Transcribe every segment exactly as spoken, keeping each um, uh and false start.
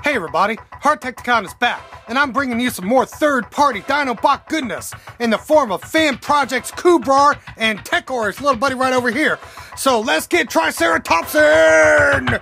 Hey everybody, Hearttechticon is back, and I'm bringing you some more third-party Dinobot goodness in the form of fan projects Kubrar and Tekor, his little buddy right over here. So let's get Triceratopsin!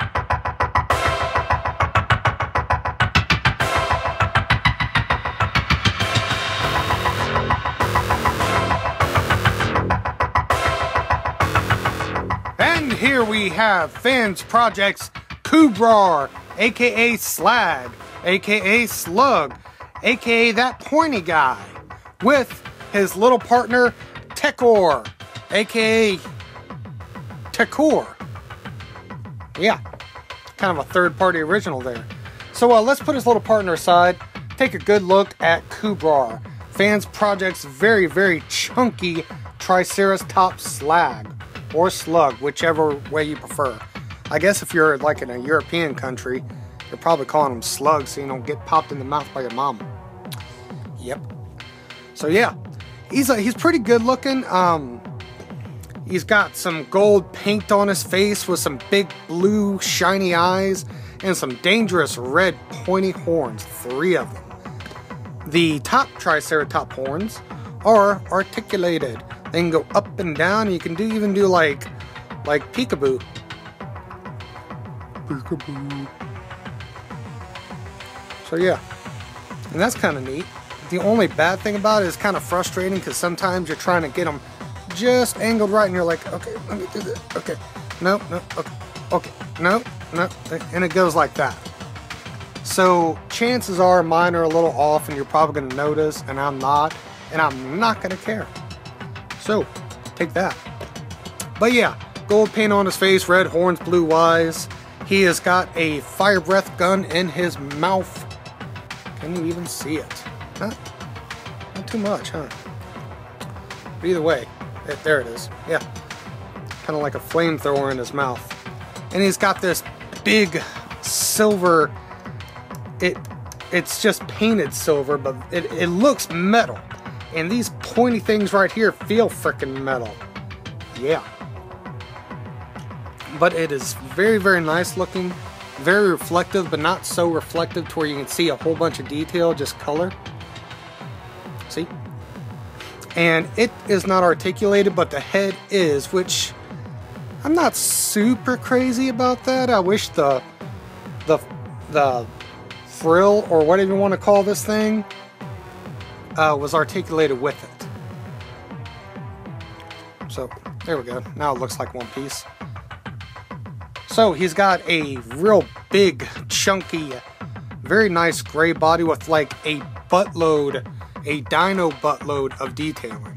And here we have fans projects Kubrar, aka Slag, aka Slug, aka that pointy guy, with his little partner Tekor, aka Tekor. Yeah, kind of a third-party original there. So uh, let's put his little partner aside, take a good look at Kubrar, fans project's very, very chunky Triceratops Slag, or Slug, whichever way you prefer. I guess if you're like in a European country, you're probably calling them slugs so you don't get popped in the mouth by your mom. Yep. So yeah, he's a, he's pretty good looking. Um, he's got some gold paint on his face with some big blue shiny eyes and some dangerous red pointy horns, three of them. The top Triceratops horns are articulated. They can go up and down, and you can do even do like like peekaboo. Peekaboo. So yeah, and that's kind of neat. The only bad thing about it is kind of frustrating because sometimes you're trying to get them just angled right, and you're like, okay, let me do this. Okay, no, no, okay, okay, no, no, and it goes like that. So chances are mine are a little off, and you're probably going to notice, and I'm not, and I'm not going to care. So take that. But yeah, gold paint on his face, red horns, blue eyes. He has got a fire breath gun in his mouth. Can you even see it? Not, not too much, huh? But either way, it, there it is. Yeah, kind of like a flamethrower in his mouth. And he's got this big silver. It, it's just painted silver, but it, it looks metal. And these pointy things right here feel frickin' metal. Yeah. But it is very, very nice looking, very reflective, but not so reflective to where you can see a whole bunch of detail, just color. See? And it is not articulated, but the head is, which I'm not super crazy about that. I wish the the the frill, or whatever you want to call this thing, uh, was articulated with it. So there we go. Now it looks like one piece. So he's got a real big, chunky, very nice gray body with like a buttload, a dino buttload of detailing.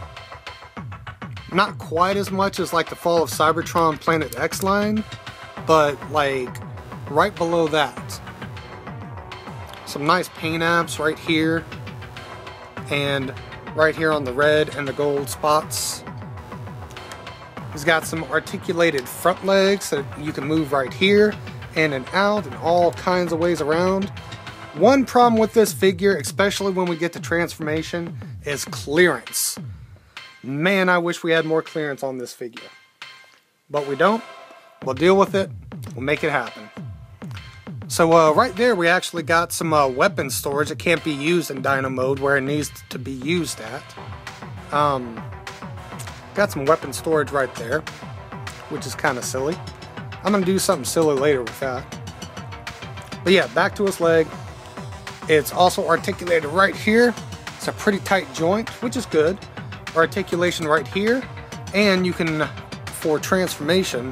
Not quite as much as like the Fall of Cybertron Planet X line, but like right below that. Some nice paint apps right here, and right here on the red and the gold spots. He's got some articulated front legs that you can move right here in and out and all kinds of ways around. One problem with this figure, especially when we get to transformation, is clearance. Man, I wish we had more clearance on this figure. But we don't. We'll deal with it. We'll make it happen. So uh, right there we actually got some uh, weapon storage that can't be used in Dino mode where it needs to be used at. Um... Got some weapon storage right there, which is kind of silly. I'm going to do something silly later with that. But yeah, back to his leg. It's also articulated right here. It's a pretty tight joint, which is good. Articulation right here. And you can, for transformation,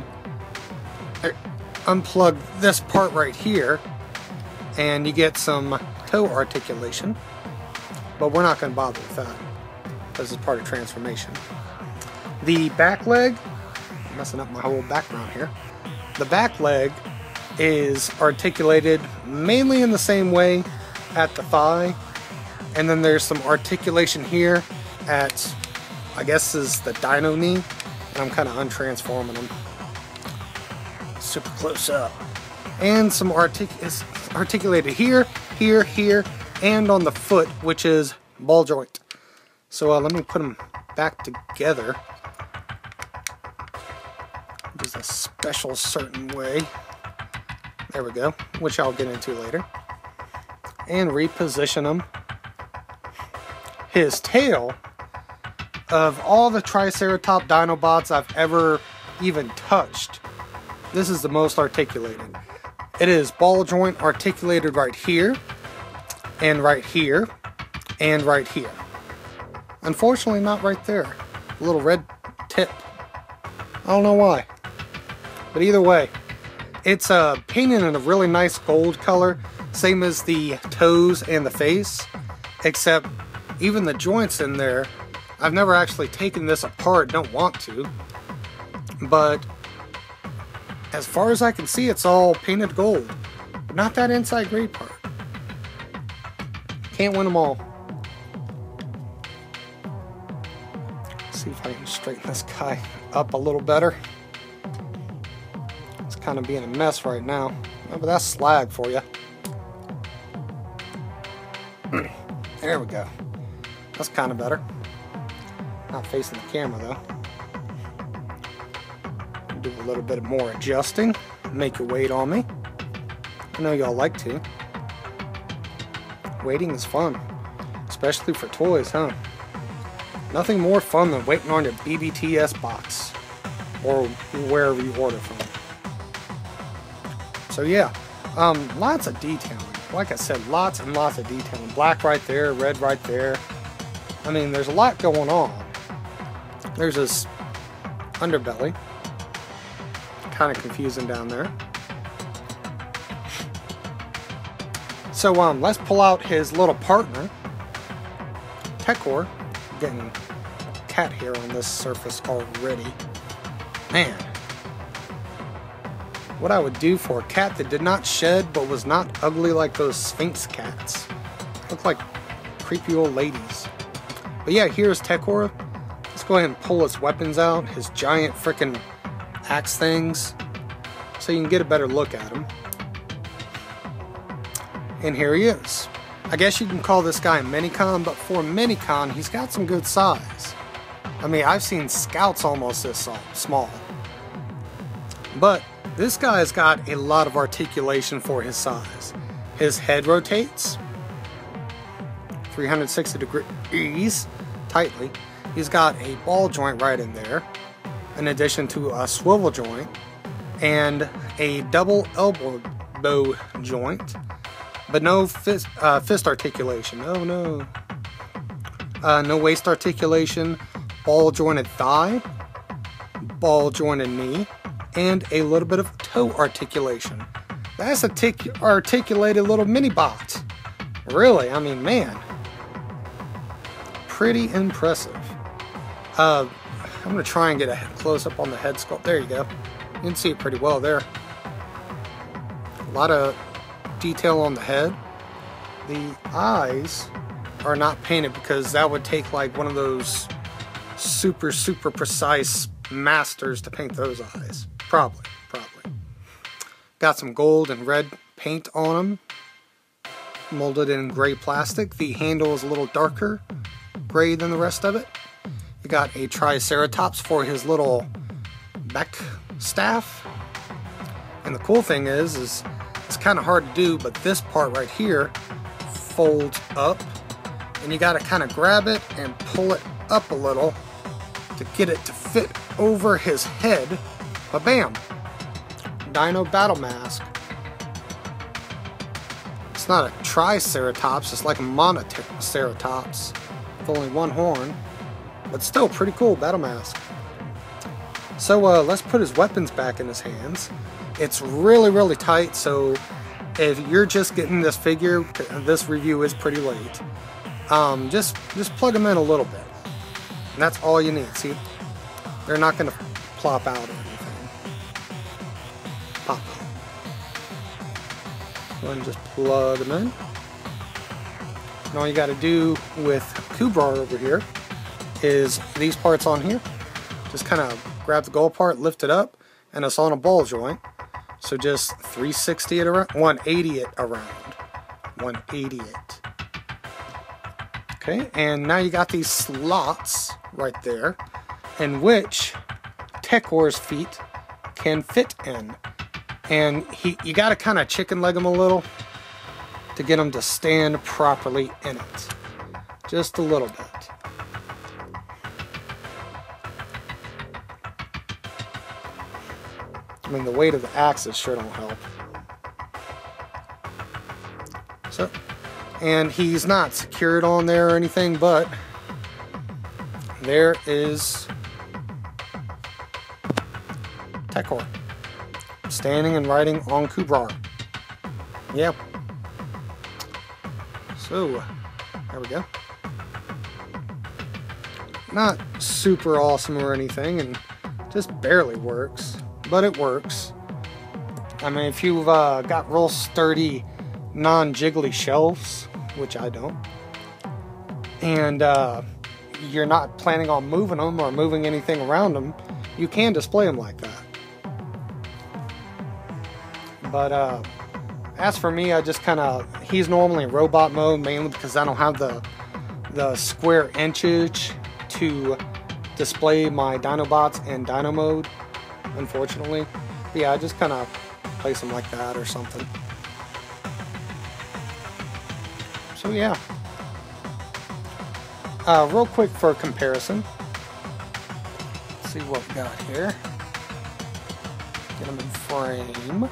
unplug this part right here, and you get some toe articulation. But we're not going to bother with that. This is part of transformation. The back leg, I'm messing up my whole background here. The back leg is articulated mainly in the same way at the thigh, and then there's some articulation here at, I guess is the dino knee, and I'm kind of untransforming them. Super close up. And some artic is articulated here, here, here, and on the foot, which is ball joint. So uh, let me put them back together. There's a special certain way. There we go, which I'll get into later. And reposition him. His tail, of all the Triceratops Dinobots I've ever even touched, this is the most articulated. It is ball joint articulated right here, and right here, and right here. Unfortunately, not right there. A little red tip. I don't know why. But either way, it's uh, painted in a really nice gold color, same as the toes and the face, except even the joints in there, I've never actually taken this apart, don't want to, but as far as I can see, it's all painted gold, but not that inside gray part. Can't win them all. Let's see if I can straighten this guy up a little better. It's kind of being a mess right now. Oh, but that's slag for you. There we go. That's kind of better. Not facing the camera though. Do a little bit more adjusting. Make you wait on me. I know y'all like to. Waiting is fun. Especially for toys, huh? Nothing more fun than waiting on your B B T S box. Or wherever you order from. So yeah. Um, lots of detailing. Like I said, lots and lots of detailing. Black right there, red right there. I mean, there's a lot going on. There's this underbelly. Kind of confusing down there. So um, let's pull out his little partner, Tekor. Getting cat hair on this surface already. Man. What I would do for a cat that did not shed but was not ugly like those Sphinx cats. Look like creepy old ladies. But yeah, here's Tekor. Let's go ahead and pull his weapons out, his giant frickin' axe things, so you can get a better look at him. And here he is. I guess you can call this guy a Minicon, but for a Minicon, he's got some good size. I mean, I've seen Scouts almost this small. But this guy's got a lot of articulation for his size. His head rotates three hundred sixty degrees tightly. He's got a ball joint right in there, in addition to a swivel joint and a double elbow joint, but no fist, uh, fist articulation. Oh no. Uh, no waist articulation, ball jointed thigh, ball jointed knee, and a little bit of toe articulation. That's a tic articulated little mini bot. Really, I mean, man. Pretty impressive. Uh, I'm going to try and get a close-up on the head sculpt. There you go. You can see it pretty well there. A lot of detail on the head. The eyes are not painted because that would take like one of those super, super precise masters to paint those eyes. Probably, probably. Got some gold and red paint on them. Molded in gray plastic. The handle is a little darker gray than the rest of it. You got a Triceratops for his little back staff. And the cool thing is, is it's kind of hard to do, but this part right here folds up. And you got to kind of grab it and pull it up a little to get it to fit over his head. But bam! Dino Battle Mask. It's not a Triceratops, it's like a Monoceratops with only one horn. But still pretty cool battle mask. So uh, let's put his weapons back in his hands. It's really, really tight, so if you're just getting this figure, this review is pretty late. Um, just, just plug them in a little bit. And that's all you need. See, they're not going to plop out or anything. Pop. Go ahead and just plug them in. And all you got to do with Kubrar over here is these parts on here. Just kind of grab the gold part, lift it up, and it's on a ball joint. So just three sixty it around, one eighty it around. one eighty it. Okay, and now you got these slots right there, in which Tekor's feet can fit in. And he, you got to kind of chicken leg him a little to get him to stand properly in it. Just a little bit. I mean, the weight of the axis sure don't help. So, and he's not secured on there or anything, but there is Tekor standing and riding on Kubrar. Yep. So, there we go. Not super awesome or anything, and just barely works, but it works. I mean, if you've uh, got real sturdy, non-jiggly shelves, which I don't, and uh, you're not planning on moving them or moving anything around them, you can display them like that. But uh, as for me, I just kind of, he's normally in robot mode, mainly because I don't have the the square inches to display my Dinobots in Dino mode, unfortunately. But yeah, I just kind of place them like that or something. So yeah. Uh, real quick for comparison. Let's see what we got here. Get them in frame.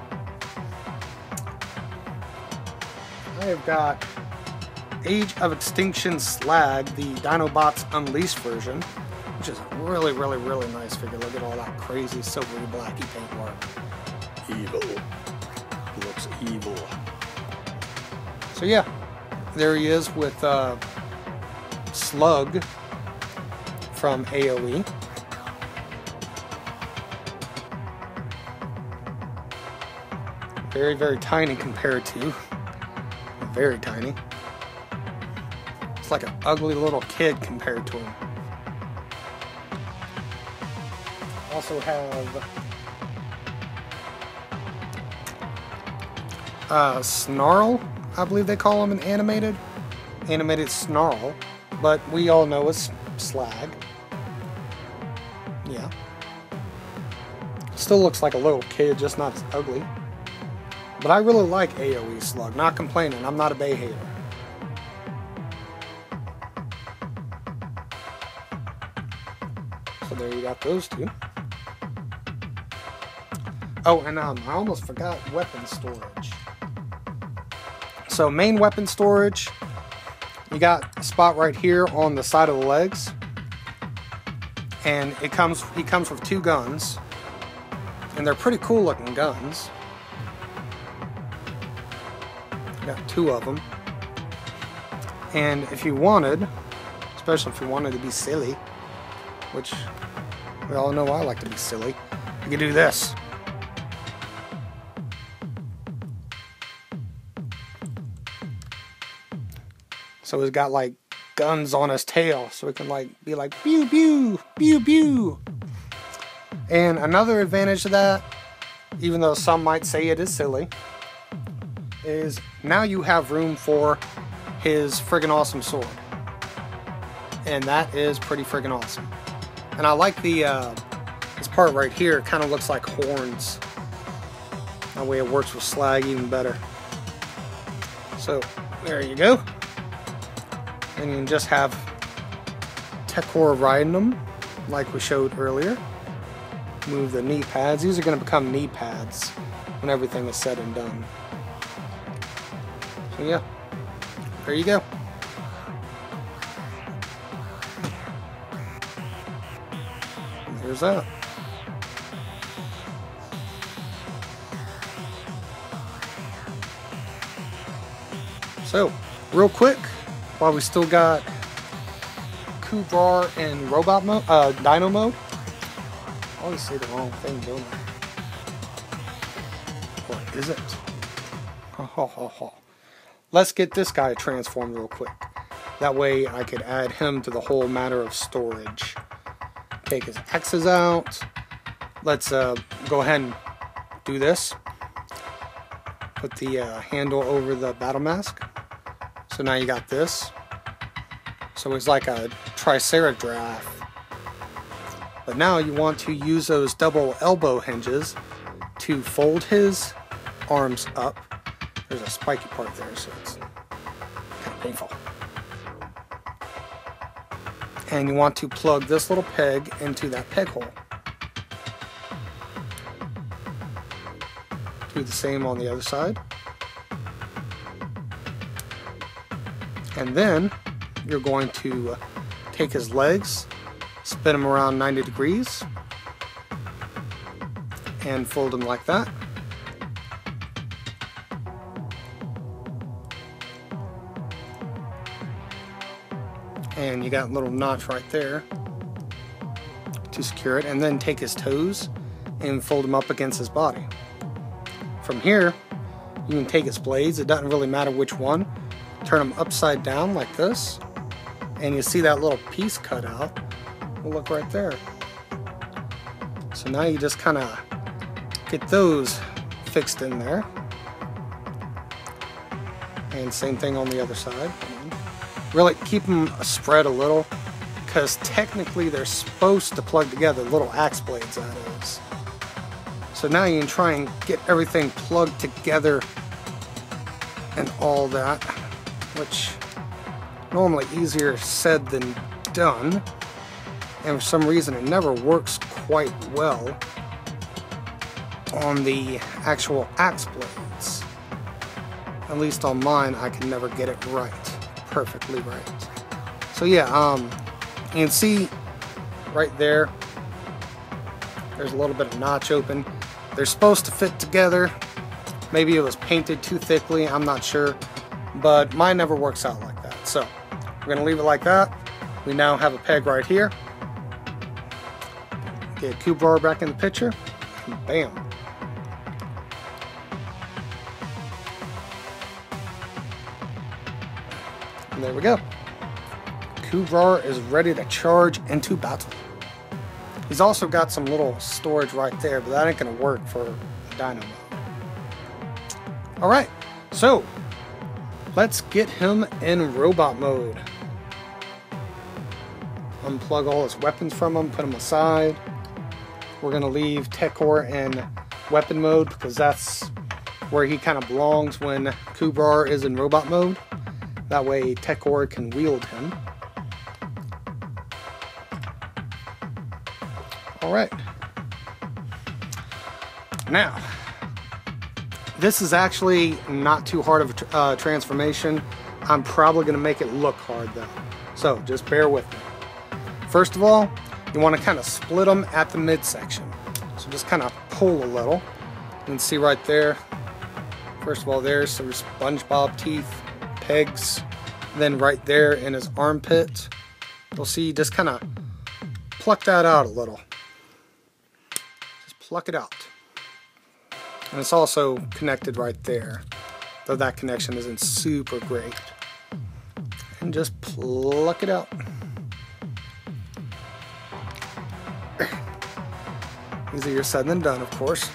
I have got Age of Extinction Slag, the Dinobots Unleashed version, which is a really, really, really nice figure. Look at all that crazy silvery blacky paint work. Evil. He looks evil. So yeah, there he is with uh, Slug from A O E. Very, very tiny compared to. Very tiny. It's like an ugly little kid compared to him. Also have uh, Snarl, I believe they call him in animated. Animated Snarl, but we all know it's Slag. Yeah. Still looks like a little kid, just not as ugly. But I really like A O E Slug, not complaining, I'm not a Bay hater. So there you got those two. Oh, and um, I almost forgot weapon storage. So main weapon storage, you got a spot right here on the side of the legs. And it comes, he comes with two guns. And they're pretty cool looking guns. Got two of them. And if you wanted, especially if you wanted to be silly, which we all know I like to be silly, you can do this. So he's got like guns on his tail, so it can like be like pew pew pew pew. And another advantage of that, even though some might say it is silly, is now you have room for his friggin' awesome sword. And that is pretty friggin' awesome. And I like the, uh, this part right here, it kind of looks like horns. That way it works with Slag even better. So, there you go. And you can just have Tekor riding them, like we showed earlier. Move the knee pads. These are going to become knee pads when everything is said and done. So yeah, there you go. There's that. So, real quick, while we still got Kubrar in robot mode, uh, Dino mode. I always say the wrong thing, don't I? What is it? Ha ha ha ha. Let's get this guy transformed real quick. That way I could add him to the whole matter of storage. Take his X's out. Let's uh, go ahead and do this. Put the uh, handle over the battle mask. So now you got this. So it's like a Triceratops. But now you want to use those double elbow hinges to fold his arms up. There's a spiky part there, so it's kind of painful. And you want to plug this little peg into that peg hole. Do the same on the other side. And then you're going to take his legs, spin them around ninety degrees, and fold them like that. And you got a little notch right there to secure it, and then take his toes and fold them up against his body. From here, you can take his blades, it doesn't really matter which one, turn them upside down like this, and you see that little piece cut out. Well, look right there. So now you just kind of get those fixed in there. And same thing on the other side. Really keep them spread a little, because technically they're supposed to plug together, little axe blades that is. So now you can try and get everything plugged together and all that, which normally easier said than done, and for some reason it never works quite well on the actual axe blades. At least on mine, I can never get it right, perfectly right. So yeah, um, you can see right there, there's a little bit of notch open. They're supposed to fit together. Maybe it was painted too thickly, I'm not sure, but mine never works out like that. So we're gonna leave it like that. We now have a peg right here. Get Kubrower back in the picture, and bam. And there we go. Kubrower is ready to charge into battle. He's also got some little storage right there, but that ain't gonna work for Dynamo. Alright, so let's get him in robot mode. Unplug all his weapons from him, put them aside. We're gonna leave Tekor in weapon mode because that's where he kind of belongs when Kubrower is in robot mode. That way Tekor can wield him. Alright. Now, this is actually not too hard of a tr uh, transformation. I'm probably going to make it look hard though. So just bear with me. First of all, you want to kind of split them at the midsection. So just kind of pull a little. You can see right there. First of all, there's some SpongeBob teeth, pegs. Then right there in his armpit, you'll see just kind of pluck that out a little. Just pluck it out. And it's also connected right there, though that connection isn't super great. And just pluck it out. Easier said than done, of course.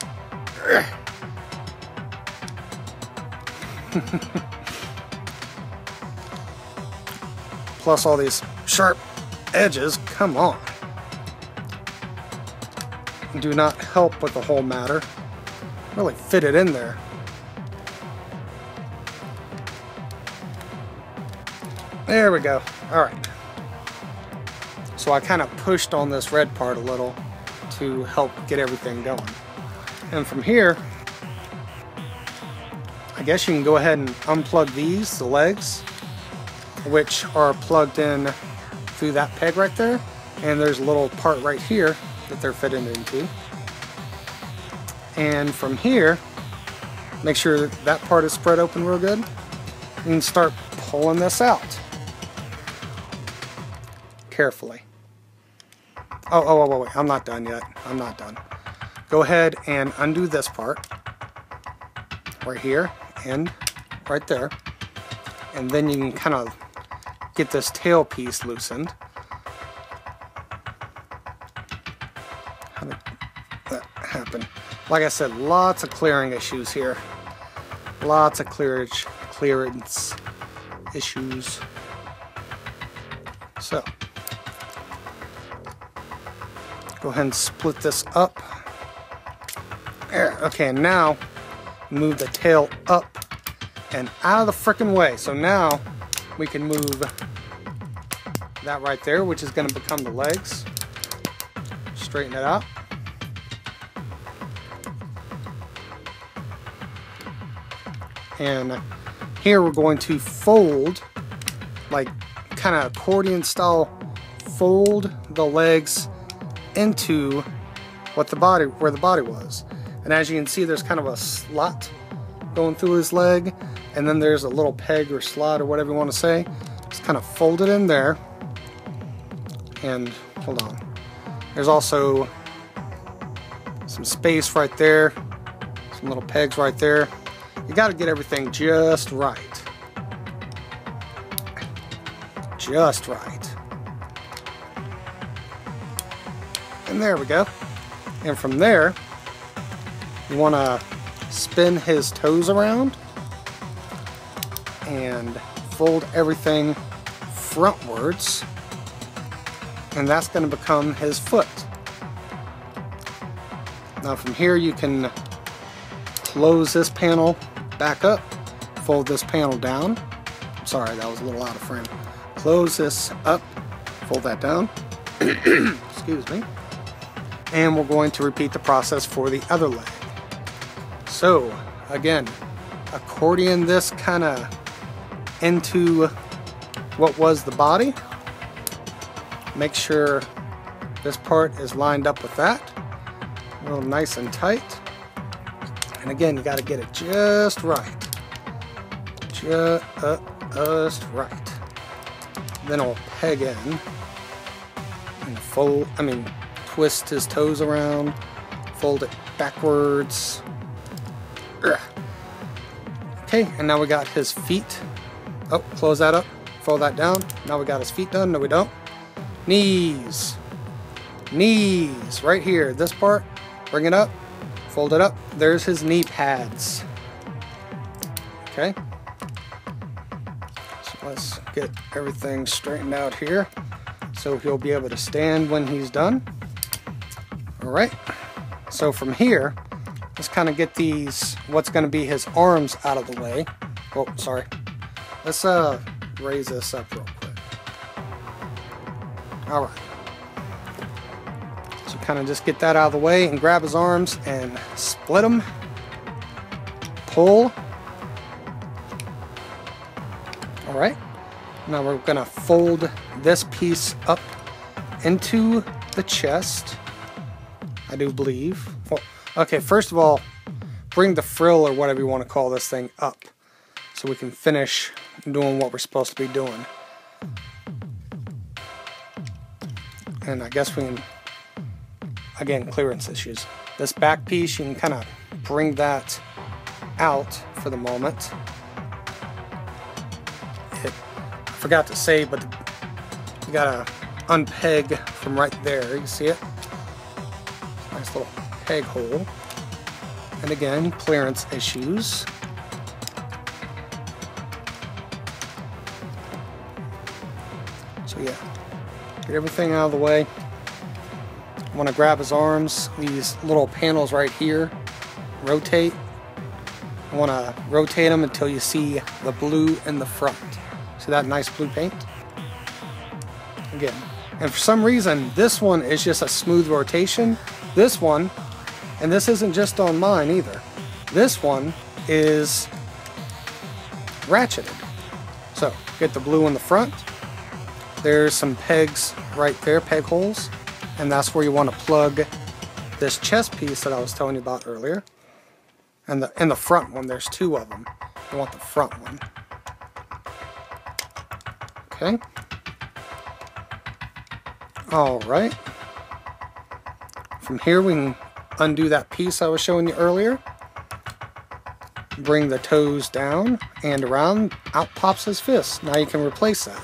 Plus all these sharp edges, come on. Do not help with the whole matter. Really fit it in there. There we go. Alright. So I kind of pushed on this red part a little to help get everything going. And from here, I guess you can go ahead and unplug these, the legs, which are plugged in through that peg right there. And there's a little part right here that they're fitted into. And from here, make sure that part is spread open real good. You can start pulling this out. Carefully. Oh, oh, oh, wait, I'm not done yet. I'm not done. Go ahead and undo this part. Right here and right there. And then you can kind of get this tail piece loosened. How did that happen? Like I said, lots of clearing issues here. Lots of clearage, clearance issues. So, go ahead and split this up. There. Okay, and now move the tail up and out of the frickin' way. So now we can move that right there, which is going to become the legs. Straighten it out. And here we're going to fold, like kind of accordion style, fold the legs into what the body, where the body was. And as you can see, there's kind of a slot going through his leg, and then there's a little peg or slot or whatever you want to say. Just kind of fold it in there. And hold on. There's also some space right there, some little pegs right there. You got to get everything just right. Just right. And there we go. And from there, you want to spin his toes around and fold everything frontwards. And that's going to become his foot. Now from here you can close this panel back up, fold this panel down. I'm sorry, that was a little out of frame. Close this up, fold that down. Excuse me. And we're going to repeat the process for the other leg. So again, accordion this kind of into what was the body. Make sure this part is lined up with that. A little nice and tight. And again, you got to get it just right. Just, uh, just right. Then I'll peg in and fold, I mean, twist his toes around, fold it backwards. Ugh. Okay, and now we got his feet. Oh, close that up, fold that down. Now we got his feet done. No, we don't. Knees. Knees, right here, this part. Bring it up, fold it up. There's his knee pads. Okay. So let's get everything straightened out here so he'll be able to stand when he's done. All right. So from here, let's kind of get these, what's going to be his arms out of the way. Oh, sorry. Let's uh raise this up real quick. All right. So kind of just get that out of the way and grab his arms and split them. Pull. All right. Now we're going to fold this piece up into the chest, I do believe. Well, okay, first of all, bring the frill or whatever you want to call this thing up so we can finish doing what we're supposed to be doing. And I guess we can, again, clearance issues. This back piece, you can kind of bring that out for the moment. It, I forgot to say, but you gotta unpeg from right there. You see it? Nice little peg hole. And again, clearance issues. So yeah, get everything out of the way. I want to grab his arms, these little panels right here, rotate. I want to rotate them until you see the blue in the front. See that nice blue paint? Again, and for some reason, this one is just a smooth rotation. This one, and this isn't just on mine either, this one is ratcheted. So, get the blue in the front. There's some pegs right there, peg holes, and that's where you want to plug this chest piece that I was telling you about earlier. And the, and the front one, there's two of them. You want the front one. Okay. All right. From here we can undo that piece I was showing you earlier. Bring the toes down and around. Out pops his fist. Now you can replace that.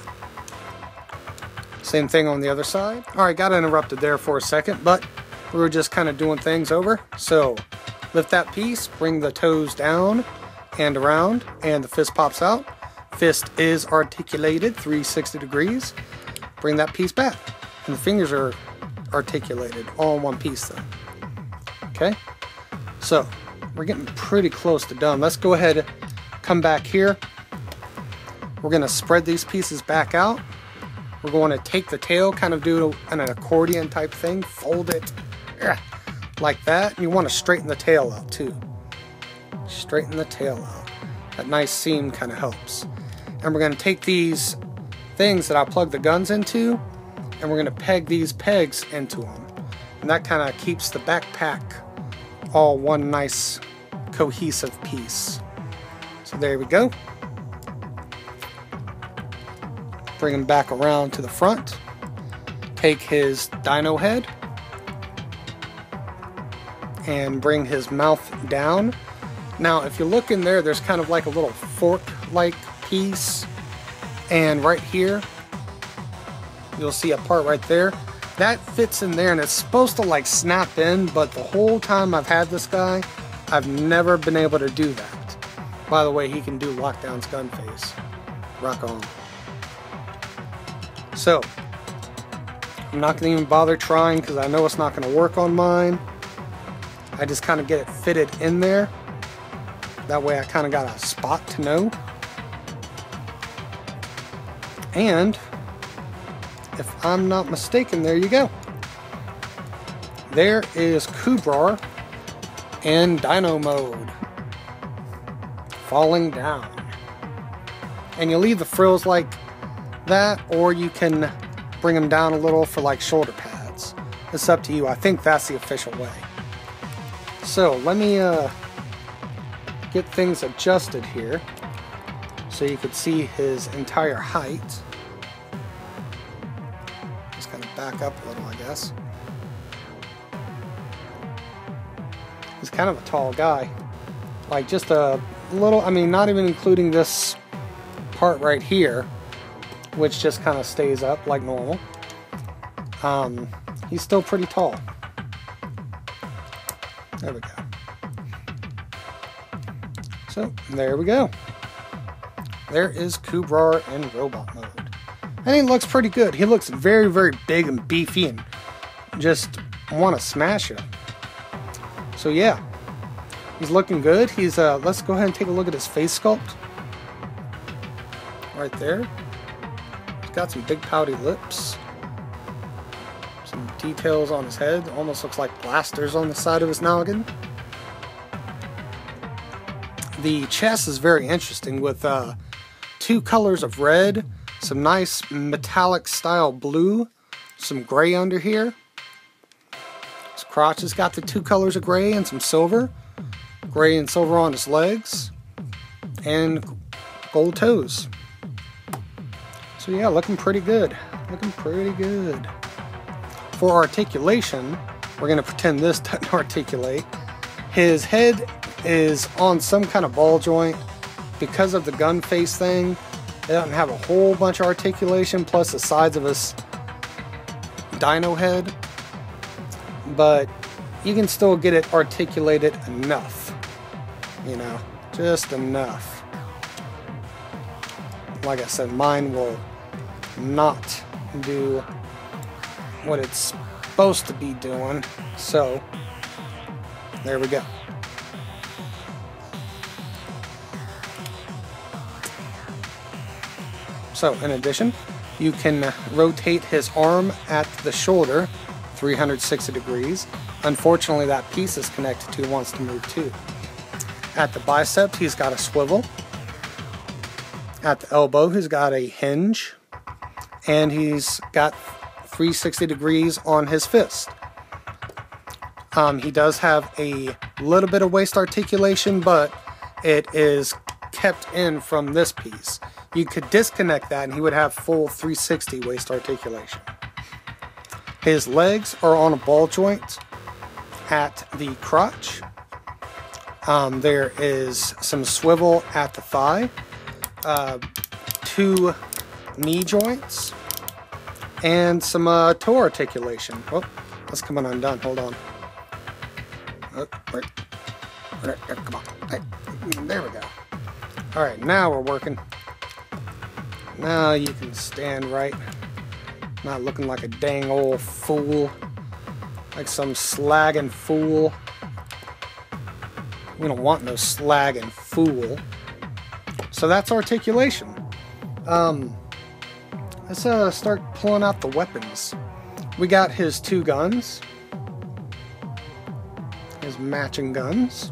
Same thing on the other side. All right, got interrupted there for a second, but we were just kind of doing things over. So lift that piece, bring the toes down and around, and the fist pops out. Fist is articulated three hundred sixty degrees. Bring that piece back. And the fingers are articulated all in one piece then. Okay? So we're getting pretty close to done. Let's go ahead, come back here. We're going to spread these pieces back out. We're going to take the tail, kind of do an accordion type thing, fold it like that. And you want to straighten the tail out too. Straighten the tail out. That nice seam kind of helps. And we're going to take these things that I plug the guns into, and we're going to peg these pegs into them. And that kind of keeps the backpack all one nice cohesive piece. So there we go. Bring him back around to the front. Take his dino head and bring his mouth down. Now if you look in there, there's kind of like a little fork like piece, and right here you'll see a part right there that fits in there, and it's supposed to like snap in, but the whole time I've had this guy, I've never been able to do that. By the way, he can do Lockdown's gun face. Rock on. So I'm not gonna even bother trying because I know it's not gonna work on mine. I just kind of get it fitted in there. That way I kind of got a spot to know. And if I'm not mistaken, there you go. There is Kubrow in Dino mode, falling down. And you leave the frills like that, or you can bring them down a little for like shoulder pads. It's up to you. I think that's the official way. So let me uh, get things adjusted here so you could see his entire height. Just kind of back up a little, I guess. He's kind of a tall guy. Like just a little, I mean, not even including this part right here, which just kind of stays up like normal. Um, he's still pretty tall. There we go. So, there we go. There is Kubrow in robot mode. And he looks pretty good. He looks very, very big and beefy and just want to smash him. So yeah, he's looking good. He's, uh, let's go ahead and take a look at his face sculpt. Right there. He's got some big pouty lips. Some details on his head. Almost looks like blasters on the side of his noggin. The chest is very interesting with uh, two colors of red, some nice metallic style blue, some gray under here. His crotch has got the two colors of gray and some silver. Gray and silver on his legs. And gold toes. So yeah, looking pretty good. Looking pretty good. For articulation, we're going to pretend this doesn't articulate. His head is on some kind of ball joint. Because of the gun face thing, it doesn't have a whole bunch of articulation, plus the sides of his dino head. But you can still get it articulated enough. You know, just enough. Like I said, mine will not do what it's supposed to be doing. So, there we go. So, in addition, you can rotate his arm at the shoulder three hundred sixty degrees. Unfortunately, that piece is connected to wants to move too. At the bicep, he's got a swivel. At the elbow, he's got a hinge. And he's got three hundred sixty degrees on his fist. Um, he does have a little bit of waist articulation, but it is kept in from this piece. You could disconnect that and he would have full three sixty waist articulation. His legs are on a ball joint at the crotch. Um, there is some swivel at the thigh. Uh, two knee joints. And some uh, toe articulation. Oh, that's coming undone. Hold on. Oh, right. Right. Come on. Hey. There we go. Alright, now we're working. Now you can stand right. Not looking like a dang old fool. Like some slagging fool. We don't want no slag and fool. So that's articulation. Um, let's uh, start pulling out the weapons. We got his two guns. His matching guns.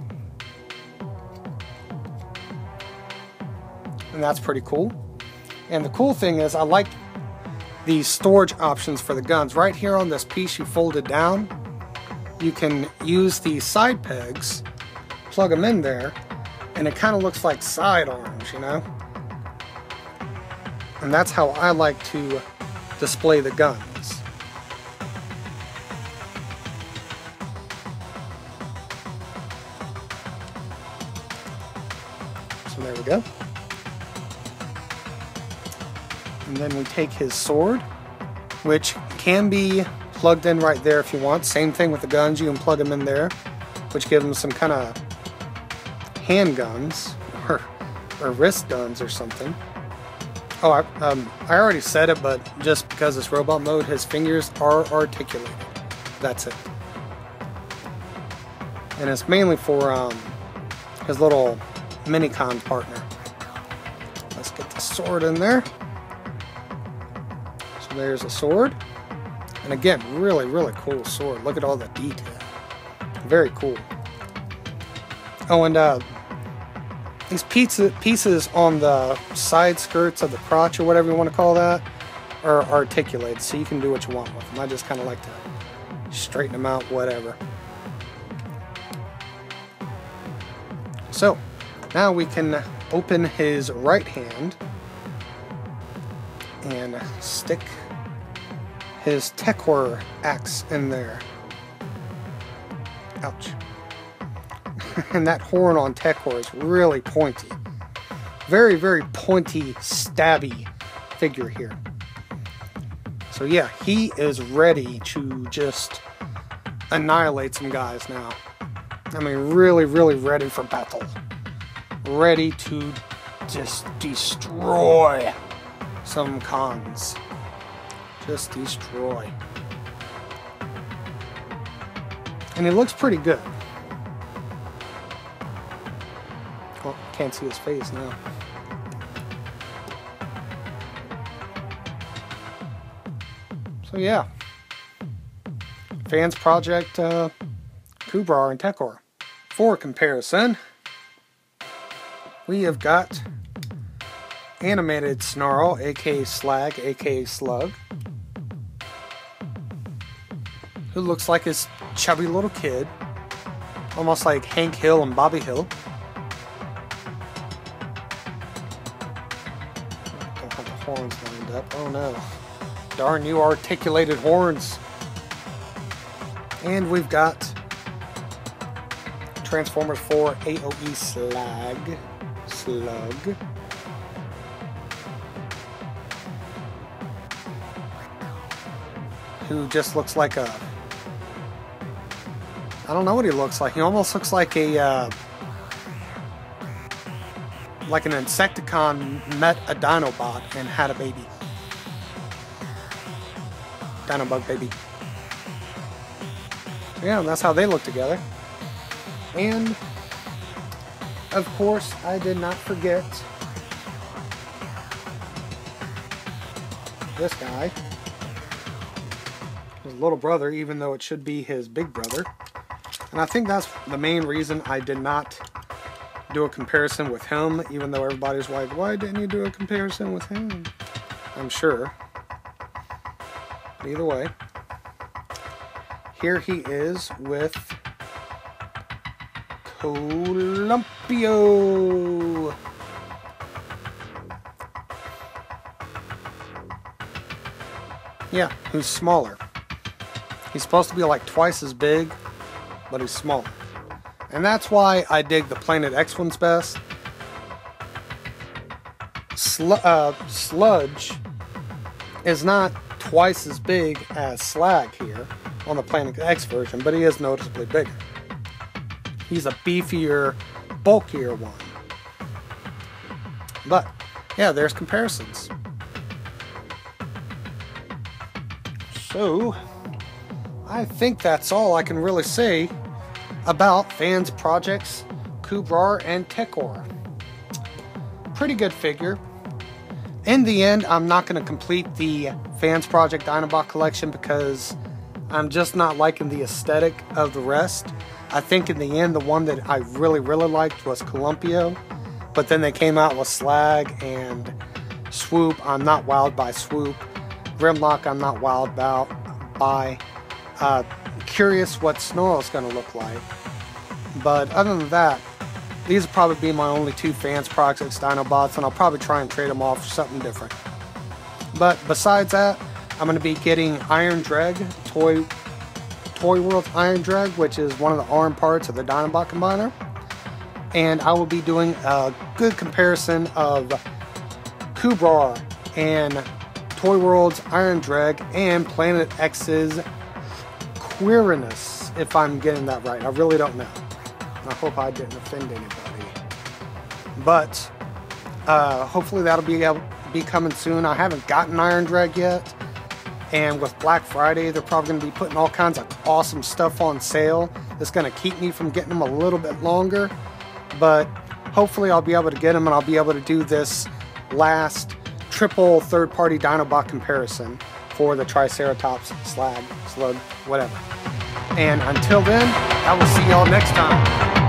And that's pretty cool. And the cool thing is I like these storage options for the guns. Right here on this piece you fold it down, you can use these side pegs, plug them in there, and it kind of looks like sidearms, you know? And that's how I like to display the guns. So there we go. And then we take his sword, which can be plugged in right there if you want. Same thing with the guns, you can plug them in there, which give them some kind of handguns or, or wrist guns or something. Oh, I, um, I already said it, but just because it's robot mode, his fingers are articulated. That's it. And it's mainly for um, his little Minicon partner. Let's get the sword in there. So there's a sword. And again, really, really cool sword. Look at all the detail. Very cool. Oh, and uh, these pizza pieces on the side skirts of the crotch, or whatever you want to call that, are articulated, so you can do what you want with them. I just kind of like to straighten them out, whatever. So, now we can open his right hand and stick his Tekor axe in there. Ouch. And that horn on Tekor is really pointy. Very, very pointy, stabby figure here. So yeah, he is ready to just annihilate some guys now. I mean, really, really ready for battle. Ready to just destroy some cons. Just destroy. And it looks pretty good. Well, can't see his face now. So yeah. Fans Project uh, Kubrow and Tekor. For comparison, we have got animated Snarl, aka Slag, aka Slug, who looks like his chubby little kid, almost like Hank Hill and Bobby Hill. Don't have the horns lined up. Oh no. Darn you articulated horns. And we've got Transformers four A O E Slag, Slug. Who just looks like a... I don't know what he looks like. He almost looks like a... Uh, like an Insecticon met a Dinobot and had a baby. Dinobug baby. So yeah, that's how they look together. And, of course, I did not forget this guy. His little brother, even though it should be his big brother. And I think that's the main reason I did not do a comparison with him, even though everybody's like, why didn't you do a comparison with him? I'm sure. But either way, here he is with Columpio. Yeah, who's smaller. He's supposed to be like twice as big, but he's smaller. And that's why I dig the Planet X ones best. Sl uh, Sludge is not twice as big as Slag here on the Planet X version, but he is noticeably bigger. He's a beefier, bulkier one. But, yeah, there's comparisons. So, I think that's all I can really say about Fans Projects, Kubrow, and Tekor. Pretty good figure. In the end, I'm not going to complete the Fans Project Dinobot collection because I'm just not liking the aesthetic of the rest. I think in the end, the one that I really, really liked was Columpio, but then they came out with Slag and Swoop. I'm not wowed by Swoop. Grimlock, I'm not wowed about by. Uh, curious what Snarl's going to look like. But other than that, these will probably be my only two Fans Projects Dinobots, and I'll probably try and trade them off for something different. But besides that, I'm going to be getting Iron Dreg, Toy, Toy World's Iron Dreg, which is one of the arm parts of the Dinobot Combiner. And I will be doing a good comparison of Kubrow and Toy World's Iron Dreg and Planet X's Quirinus, if I'm getting that right. I really don't know. I hope I didn't offend anybody. But uh, hopefully that'll be able, be coming soon. I haven't gotten Iron Dreg yet. And with Black Friday, they're probably going to be putting all kinds of awesome stuff on sale. That's going to keep me from getting them a little bit longer. But hopefully I'll be able to get them, and I'll be able to do this last triple third-party Dinobot comparison for the Triceratops, Slag, Slug, whatever. And until then, I will see y'all next time.